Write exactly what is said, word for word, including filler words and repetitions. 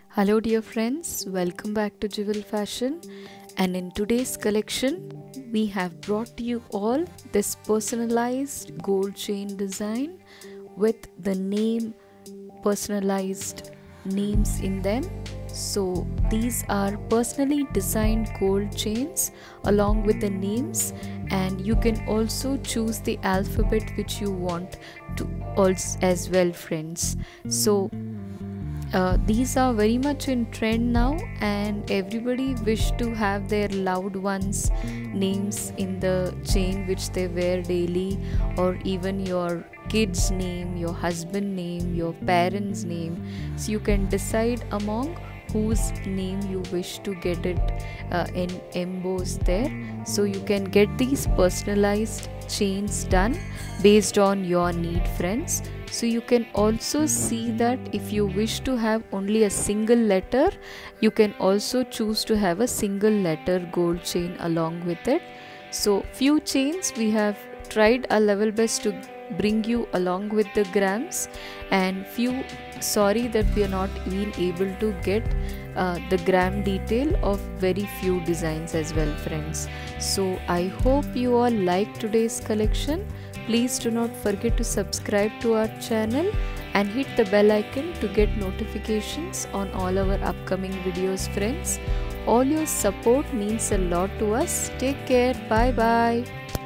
Hello dear friends, welcome back to Jewel Fashion, and in today's collection we have brought to you all this personalized gold chain design with the name personalized names in them. So these are personally designed gold chains along with the names, and you can also choose the alphabet which you want to also as well, friends. So uh, these are very much in trend now, and everybody wish to have their loved ones names in the chain which they wear daily, or even your kid's name, your husband name, your parents name. So you can decide among whose name you wish to get it uh, in embossed there. So you can get these personalized chains done based on your need, friends. So you can also see that if you wish to have only a single letter, you can also choose to have a single letter gold chain along with it. So few chains we have tried our level best to bring you along with the grams, and few sorry that we are not even able to get uh, the gram detail of very few designs as well, friends. So I hope you all like today's collection. Please do not forget to subscribe to our channel and hit the bell icon to get notifications on all our upcoming videos, friends. All your support means a lot to us. Take care. Bye bye.